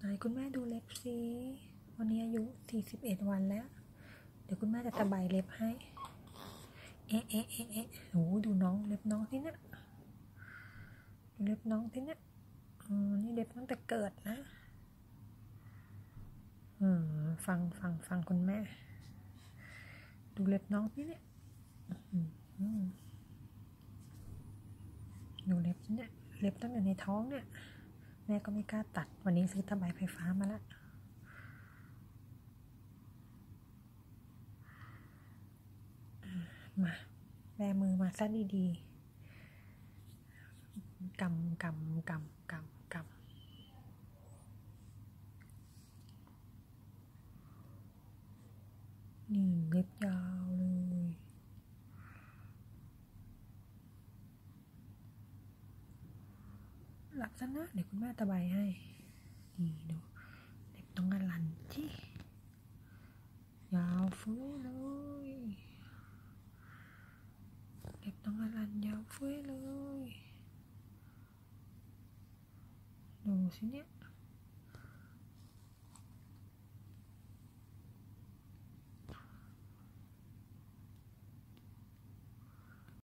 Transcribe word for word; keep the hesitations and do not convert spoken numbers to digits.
นคุณแม่ดูเล็บสิวันนี้อายุสี่สิบเอ็ดวันแล้วเดี๋ยวคุณแม่จะตะไบเล็บให้เอ๊ะเอ๊ะเอ๊ะเอ๊ะโหดูน้องเล็บน้องที่เนี่ยดูเล็บน้องที่เนี่ยอ๋อนี่เล็บตั้งแต่เกิดนะอืมฟังฟังฟังคุณแม่ดูเล็บน้องที่เนี่ยอืมดูเล็บที่เนี่ยเล็บตั้งแต่ในท้องเนี่ยแม่ก็ไม่กล้าตัดวันนี้ซื้อตะไบไฟฟ้ามาแล้วมาแบมือมาซะดีๆกำกำกำกำกำนี่เล็บยาวเลยหลับซะนะเดี๋ยวคุณแม่ตะไบให้นี่ดูเล็บต้องอลันที่ยาวฟุ้ยเลยเล็บต้องอลันยาวฟุ้ยเลยดูสิเนี่ย